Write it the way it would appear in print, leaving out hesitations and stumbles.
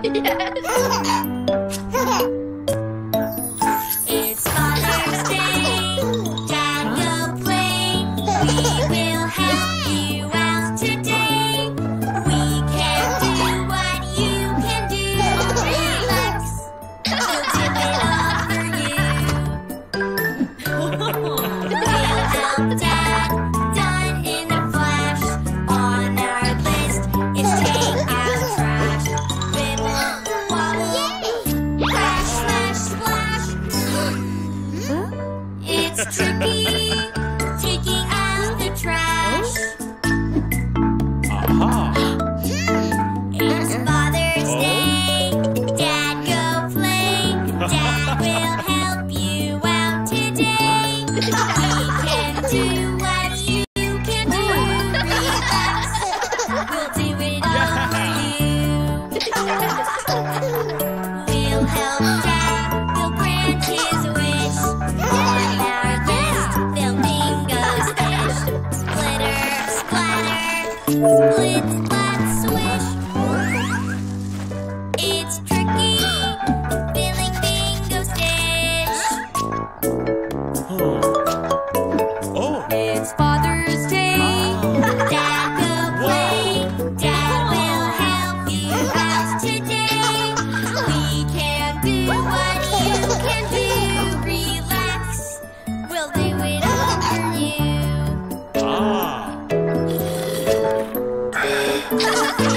It's Father's Day. Dad will play. We will help you out today. We can do what you can do. Relax. We'll do it all for you. We'll help Dad. Done in a flash. On our list is take out trash. Ripple, wobble, crash, smash, splash. It's tricky, taking out the trash. It's Father's Day. Dad, go play. Dad will help you out today. We can do what you can do. Relax. We'll do it all for you. We'll help Dad. We'll grant his wish. On our list, flamingos fish. Splitter, splatter, split, splat, swish. It's tricky, filling bingo's dish. It's Father's Day. Dad, go play. Dad will help you out today. We can do what you can do. Relax. We'll do it all for you.